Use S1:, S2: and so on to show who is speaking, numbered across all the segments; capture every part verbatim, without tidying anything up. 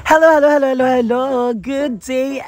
S1: Hello, hello, hello, hello, hello. Good day,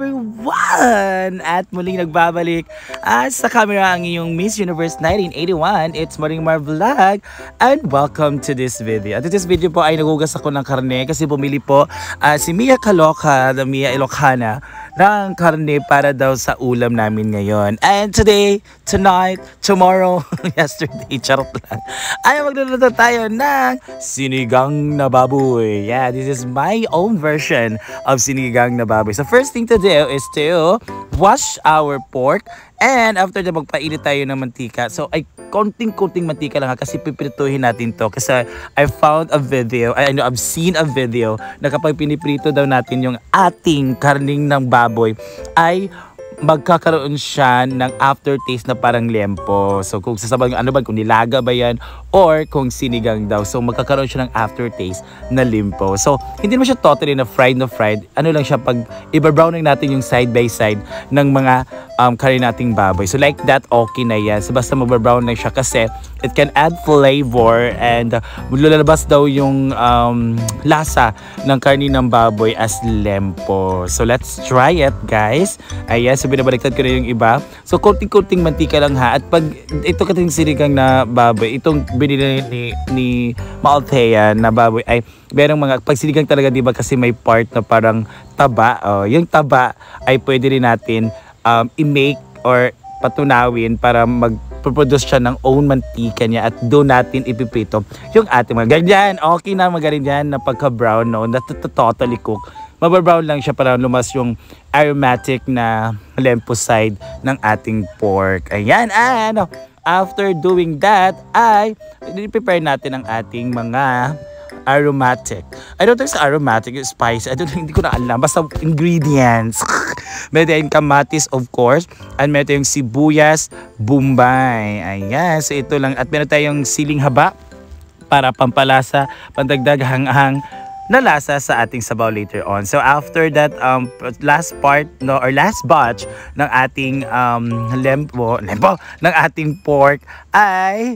S1: everyone! At muling nagbabalik uh, sa camera ang iyong Miss Universe nineteen eighty-one. It's Maringmar Vlog and welcome to this video. At this video po ay nagugas ako ng karne kasi bumili po uh, si Mia Kaloka, the Mia Ilocana, ng karne para daw sa ulam namin ngayon. And today, tonight, tomorrow, yesterday, charot lang, ay magluluto tayo ng sinigang na baboy. Yeah, this is my own version of sinigang na baboy. So first thing to do is to wash our pork. And after that, magpainit tayo ng mantika. So, ay konting-konting mantika lang ha, kasi pipirituhin natin to. Kasi I found a video, I know, I've seen a video na kapag piniprito daw natin yung ating karning ng baboy, ay magkakaroon siya ng aftertaste na parang lempo. So, kung sasabihin ano ba, kung nilaga ba yan or kung sinigang daw. So, magkakaroon siya ng aftertaste na lempo. So, hindi naman siya totally na fried na fried. Ano lang siya, pag i-browning natin yung side by side ng mga um, curry nating baboy. So, like that, okay na yan. So, basta mag-brown lang siya kasi it can add flavor and uh, lalabas daw yung um, lasa ng karni ng baboy as lempo. So, let's try it, guys. Ayan, so binabaliktad ko na yung iba. So, konting-konting mantika lang ha. At pag ito kating sinigang na baboy, itong binili ni, ni Maltea na baboy ay merong mga, pag sinigang talaga diba kasi may part na parang taba. Oh, yung taba ay pwede rin natin um, i-make or patunawin para mag-produce siya ng own mantika niya at doon natin ipiprito yung ating mga ganyan. Okay na magaling yan na pagka-brown, no? Not totally cook. Mababrown lang siya para lumas yung aromatic na lempo side ng ating pork. Ayan, ano. After doing that, ay i-prepare natin ang ating mga aromatic. I don't think it's aromatic, it's spice. I don't hindi ko na alam. Basta ingredients. Meron tayong kamatis, of course. And meron tayong sibuyas, bombay. Ayan, so ito lang. At meron tayong siling haba para pampalasa, pandagdag hanghang na lasa sa ating sabaw later on. So after that um last part no or last batch ng ating um lempo, lempo ng ating pork ay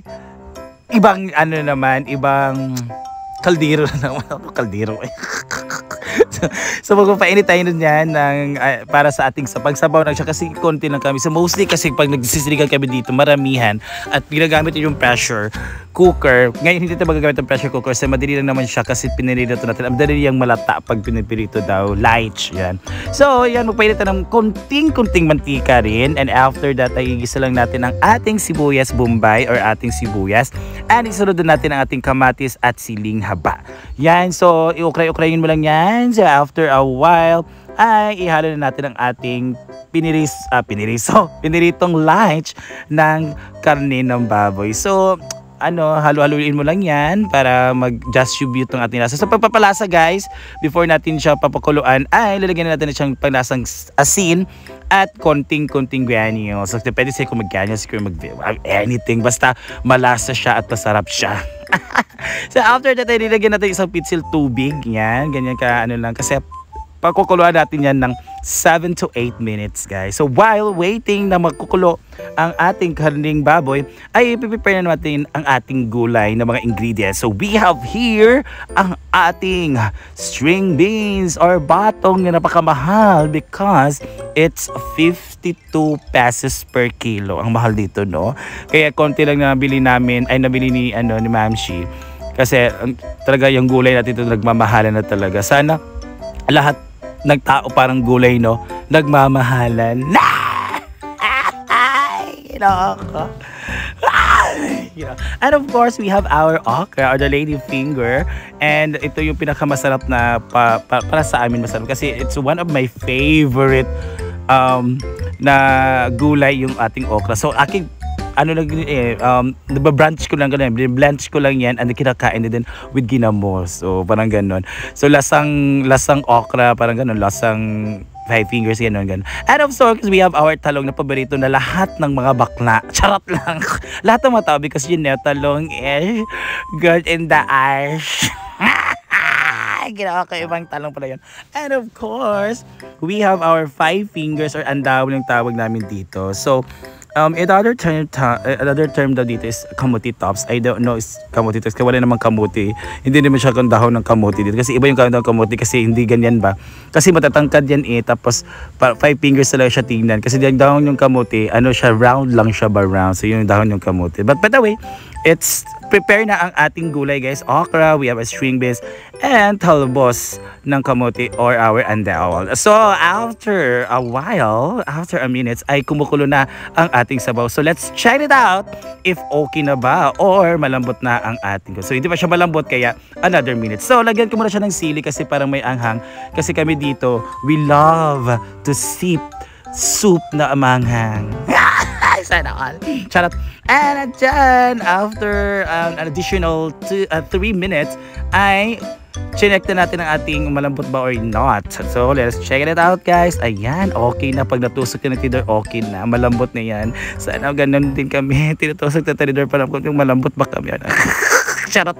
S1: ibang ano naman, ibang kaldero naman. Kaldero eh. So, so magpapainit tayo nun yan ng, uh, para sa ating sa pagsabaw na siya kasi konti lang kami. So mostly kasi pag nagsisiligan kami dito maramihan at ginagamit yung pressure cooker. Ngayon hindi tayo magagamit ng pressure cooker kasi madali lang naman siya kasi pinirito natin. Ang dali yung malata pag pinipirito daw. Light. Yan. So yan, magpainit tayo ng konting-konting mantika rin. And after that ay igisa lang natin ang ating sibuyas bombay or ating sibuyas. And isunod natin ang ating kamatis at siling haba. Yan. So iukray-ukrayin mo lang yan. So after a while, ay ihalo na natin ang ating piniris, ah, piniriso, piniritong lunch ng karne ng baboy. So, ano, halo-haluin mo lang yan para mag-distribute ng ating lasa. So, pagpapalasa guys, before natin siya papakuluan, ay lalagyan na natin na siyang panglasang asin at konting-konting granule. So, depende sa'yo kung mag-granule, siguro mag-anything. Basta malasa siya at masarap siya. So after that ay nilagyan natin isang pitsil tubig. Yan, ganyan ka ano lang. Kasi pagkukuluan natin yan ng seven to eight minutes guys. So while waiting na magkukulo ang ating karning baboy, ay ipiprepare na natin ang ating gulay na mga ingredients. So we have here ang ating string beans or batong na napakamahal because it's fifty-two pesos per kilo. Ang mahal dito, no? Kaya konti lang nabili namin, ay nabili ni, ano, ni Ma'am Shi. Kasi ang, talaga yung gulay natin ito nagmamahalan na talaga. Sana lahat ng tao parang gulay, no? Nagmamahalan. You know, you know. And of course, we have our okra or the lady finger. And ito yung pinakamasarap na pa, pa, para sa amin masarap. Kasi it's one of my favorite um, na gulay yung ating okra. So, aking ano lang eh, um, nababranch ko lang ganun, blanch ko lang yan and kinakain din with ginamos. So, parang ganun. So, lasang, lasang okra, parang ganun, lasang five fingers, ganun, ganun. And of course, we have our talong na paborito na lahat ng mga bakla. Charot lang. Lahat ng mga tao because you know, talong is good in the eyes. Ginawa ko ibang talong pala yun. And of course, we have our five fingers or andaw ng tawag namin dito. So, Um, another term, ta- another term daw dito is kamuti tops. I don't know is kamuti tops kasi wala namang kamuti. Hindi naman siya kung dahon ng kamuti dito. Kasi iba yung dahon ng kamuti kasi hindi ganyan ba. Kasi matatangkad yan eh. Tapos pa- five fingers na lang siya tingnan. Kasi yung dahon yung kamuti, ano siya, round lang siya ba round. So yun yung dahon yung kamuti. But by the way, it's prepare na ang ating gulay guys. Okra, we have a string beans, and talbos ng kamote or our andawal. So after a while, after a minute, ay kumukulo na ang ating sabaw. So let's check it out if okay na ba or malambot na ang ating. So hindi pa siya malambot kaya another minute. So lagyan ko muna siya ng sili kasi parang may anghang. Kasi kami dito, we love to sip soup na amanghang. Sana all. Charot. And dyan, after um, an additional two, uh, three minutes, ay chinek na natin ang ating malambot ba or not. So, let's check it out, guys. Ayan, okay na. Pag natusok na ng tinidor, okay na. Malambot na yan. Sana ganun din kami. Tinutusok na tinidor pa lang kung malambot ba kami. Charot.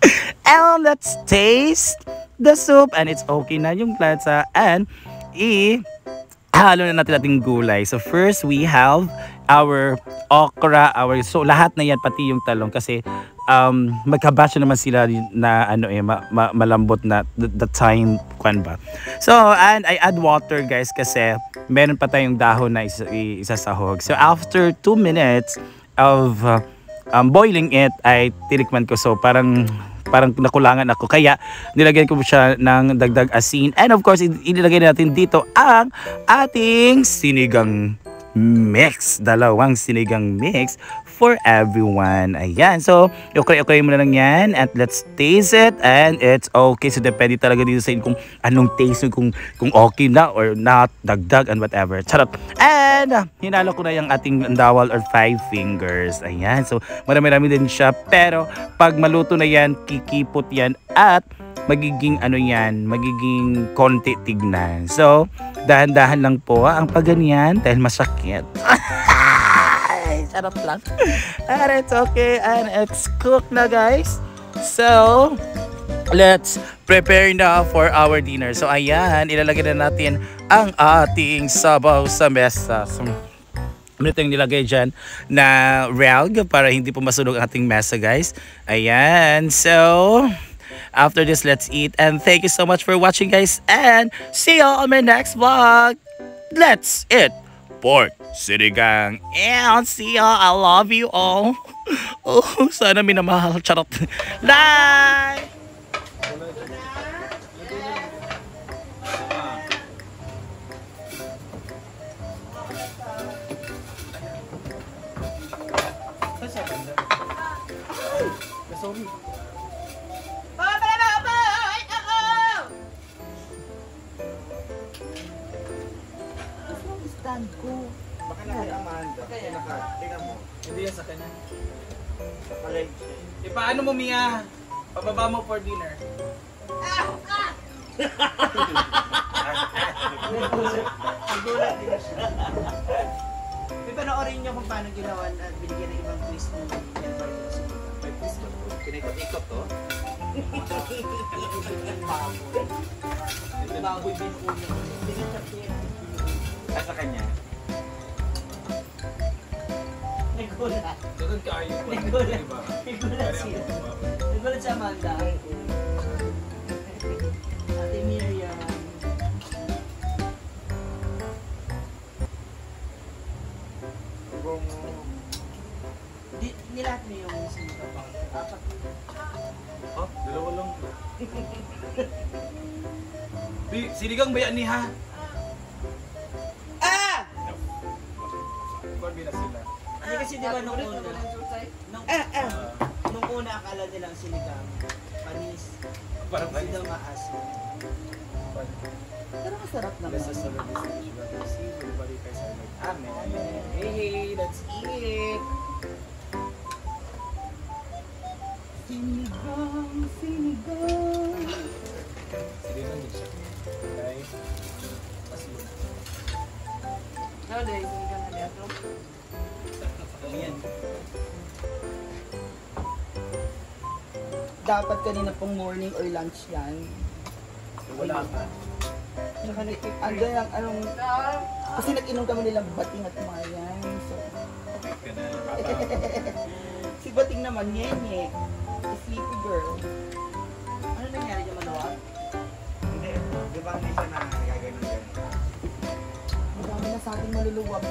S1: And let's taste the soup. And it's okay na yung plansa. And i- halo na natin ating gulay. So first we have our okra, our so lahat na yan pati yung talong kasi um magkabasya naman sila na ano eh ma, ma, malambot na the, the time kwan ba. So and I add water guys kasi meron pa tayong dahon na isa, isasahog. So after two minutes of uh, um, boiling it ay tinikman ko so parang parang nakulangan ako. Kaya nilagyan ko siya ng dagdag asin. And of course, ilagay natin dito ang ating sinigang mix. Dalawang sinigang mix for everyone. Ayan. So, okay-okay muna lang yan. And let's taste it. And it's okay. So, depende talaga dito sa inyo kung anong taste kung, kung okay na or not, dagdag and whatever. Charot. And, uh, hinalo ko na yung ating dawal or five fingers. Ayan. So, marami-rami din siya. Pero, pag maluto na yan, kikipot yan at magiging ano yan, magiging konti tignan. So, dahan-dahan lang po ang pagganyan dahil masakit. Sarap lang. And it's okay and it's cooked na guys. So, let's prepare na for our dinner. So, ayan, ilalagay na natin ang ating sabaw sa mesa. So, ano yung nilagay dyan na rag para hindi po masunog ang ating mesa guys. Ayan. So, after this, let's eat. And thank you so much for watching guys. And see you on my next vlog. Let's eat pork sinigang. And see you. I love you all. Oh, sana minamahal. Charot. Bye! Sorry.
S2: Stand ko.
S3: Baka na kay Amanda. Kaya naka, tingnan mo.
S1: Hindi yan sa kanya.
S3: Nakalag siya.
S1: E paano mo Mia? Pababa mo for dinner.
S3: Nagulat din siya.
S2: May panoorin niyo kung paano ginawa at binigyan ng ibang twist mo.
S3: May twist ba? Pinaikot-ikot to?
S2: Baboy. Baboy binuulo.
S3: Ah, sa kanya?
S2: Nagulat.
S1: Doon kayo.
S2: Nagulat. Nagulat siya. Nagulat si Amanda. Ate Miriam. Di, nilat mo yung sinuka. Apat.
S1: Oh, dalawa lang. Sinigang ba yan ni ha?
S2: Ah!
S1: Corby na sila.
S2: Hindi kasi di ba nung una, nung, ah, ah, nung una akala nilang sinigang, panis,
S1: Parang
S2: hindi daw maasim. Pero masarap naman.
S1: Let's just celebrate this issue. Let's see everybody guys are like, amen. Hey, hey, let's eat.
S2: Sinigang, sinigang.
S1: Sinigang din siya. Guys, pasin.
S2: Ano dahil sinigang na dito?
S1: Ayan.
S2: Dapat kanina pong morning or lunch yan.
S1: Wala pa.
S2: Saka nag- andun ang anong, kasi nag-inom kami nilang bating at mayan. So,
S3: ka na. Papa.
S2: Si Bating naman, nyenyek. Sleepy girl. Ano nangyari dyan, maluwag?
S4: Hindi. Di ba hindi siya na nagagano dyan?
S2: Madami na sa ating maluluwag.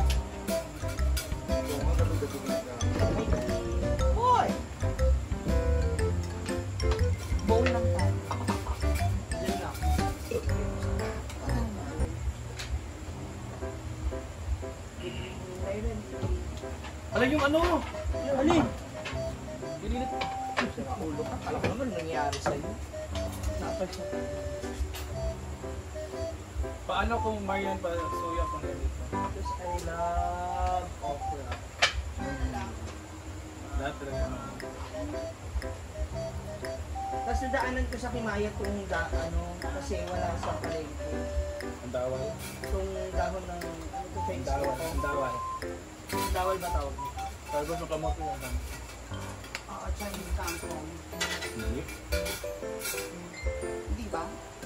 S4: Yung mga gabi-gabi na
S2: Hoy! Bone lang tayo. Yan lang.
S3: Alam yung ano?
S2: Alin?
S3: Ginilit.
S2: Sira ulo ka. Alam ko naman nangyayari sa'yo. Napal siya.
S3: Paano kung Marian pa suya pang ganito?
S2: Because I love okra.
S3: Lahat talaga naman.
S2: Tapos nadaanan ko sa Kimaya itong da, ano, kasi wala sa palengke.
S3: Ang dawal.
S2: Itong dahon ng, ano to,
S3: Ang
S2: face
S3: dawal. Ang dawal.
S2: Dawal ba tawag?
S3: Sabi mo kamote yan.
S2: Oo, Chinese kangkong.
S3: Hindi.
S2: Hindi ba?